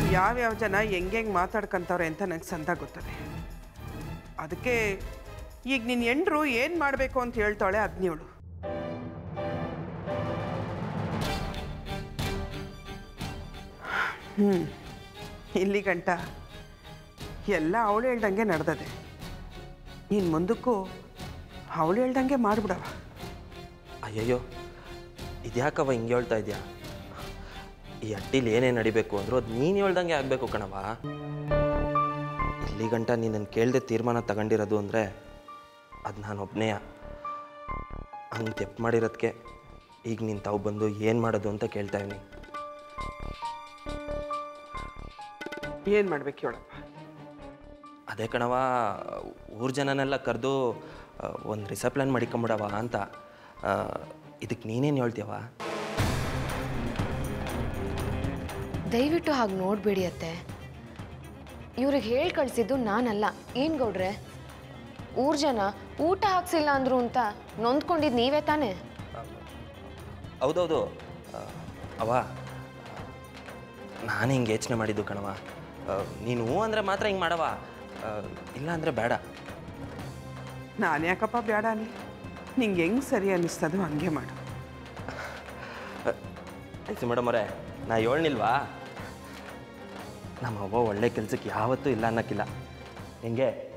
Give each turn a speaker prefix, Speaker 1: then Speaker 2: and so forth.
Speaker 1: ಯಾವ್ಯಾವ ಜನ ಹೆಂಗೆ ಮಾತಾಡ್ಕೊಂತವ್ರೆ ಅಂತ ನಂಗೆ ಸಂದ ಗೊತ್ತದೆ. ಅದಕ್ಕೆ ಈಗ ನಿನ್ನ ಹೆಂಡ್ರು ಏನು ಮಾಡಬೇಕು ಅಂತ ಹೇಳ್ತಾಳೆ ಅದ್ನೇಳು. ಇಲ್ಲಿ ಗಂಟ ಎಲ್ಲ ಅವಳು ಹೇಳ್ದಂಗೆ ನಡೆದದೆ. ಇನ್ನು ಮುಂದಕ್ಕೂ ಅವಳು ಹೇಳ್ದಂಗೆ ಮಾಡಿಬಿಡವ.
Speaker 2: ಅಯ್ಯಯ್ಯೋ, ಇದ್ಯಾಕವ ಹಿಂಗೆ ಹೇಳ್ತಾ ಇದೆಯಾ? ಈ ಅಟ್ಟಿಲಿ ಏನೇನು ನಡಿಬೇಕು ಅಂದರೂ ಅದು ನೀನು ಹೇಳ್ದಂಗೆ ಆಗಬೇಕು ಕಣವ. ಇಲ್ಲಿ ಗಂಟ ನೀನನ್ನು ಕೇಳದೆ ತೀರ್ಮಾನ ತಗೊಂಡಿರೋದು ಅಂದರೆ ಅದು ನಾನು ಒಬ್ಬನೇ. ಹಂಗೆ ತೆಪ್ಪು ಮಾಡಿರೋದಕ್ಕೆ ಈಗ ನೀನು ತಾವು ಬಂದು ಏನು ಮಾಡೋದು ಅಂತ ಕೇಳ್ತಾ ಇದ್ದೀನಿ.
Speaker 1: ಏನು ಮಾಡ್ಬೇಕು ಹೇಳಪ್ಪ?
Speaker 2: ಅದೇ ಕಣವ, ಊರ ಜನನೆಲ್ಲ ಕರೆದು ಒಂದು ರಿಸಪ್ಲೈನ್ ಮಾಡಿಕೊಂಬಿಡವ ಅಂತ. ಇದಕ್ಕೆ ನೀನೇನು ಹೇಳ್ತೀಯವ?
Speaker 3: ದಯವಿಟ್ಟು ಹಾಗೆ ನೋಡಬೇಡಿ ಅತ್ತೆ. ಇವ್ರಿಗೆ ಹೇಳಿ ಕಳಿಸಿದ್ದು ನಾನಲ್ಲ. ಏನು ಗೌಡ್ರೆ, ಊರ ಜನ ಊಟ ಹಾಕ್ಸಿಲ್ಲ ಅಂದರು ಅಂತ ನೊಂದ್ಕೊಂಡಿದ್ದು ನೀವೇ ತಾನೇ?
Speaker 2: ಹೌದೌದು ಅವ, ನಾನು ಹಿಂಗೆ ಯೋಚನೆ ಮಾಡಿದ್ದು ಕಣವ. ನೀನು ಹೂ ಅಂದರೆ ಮಾತ್ರ ಹಿಂಗೆ ಮಾಡವ, ಇಲ್ಲ ಅಂದರೆ ಬೇಡ.
Speaker 1: ನಾನು ಯಾಕಪ್ಪ ಬೇಡ ಅಲ್ಲಿ? ನಿಂಗೆ ಹೆಂಗೆ ಸರಿ ಅನ್ನಿಸ್ತದೋ ಹಂಗೆ ಮಾಡು.
Speaker 2: ಆಯ್ತು ಮೇಡಮ್ ಅವರೇ, ನಾ ಹೇಳ್ನಿಲ್ವಾ, ನಮ್ಮ ಅವ್ವ ಒಳ್ಳೆ ಕೆಲಸಕ್ಕೆ ಯಾವತ್ತೂ ಇಲ್ಲ ಅನ್ನೋಕ್ಕಿಲ್ಲ. ಹಿಂಗೆ